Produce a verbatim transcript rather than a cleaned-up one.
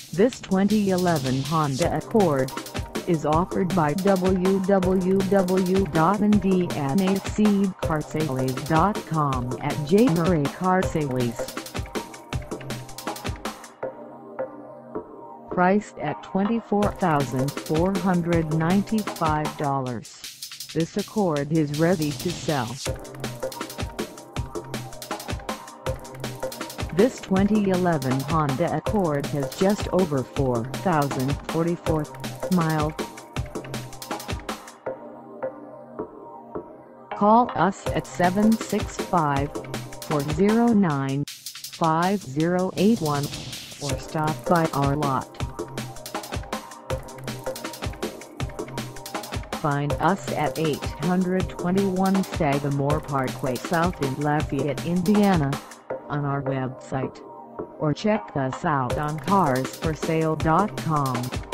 This twenty eleven Honda Accord is offered by w w w dot indiana seed car sales dot com at SAGAMORE Car Sales. Priced at twenty-four thousand four hundred ninety-five dollars, this Accord is ready to sell. This twenty eleven Honda Accord has just over four thousand forty-four miles. Call us at seven six five, four zero nine, five zero eight one or stop by our lot. Find us at eight twenty-one Sagamore Parkway South in Lafayette, Indiana, on our website, or check us out on cars for sale dot com.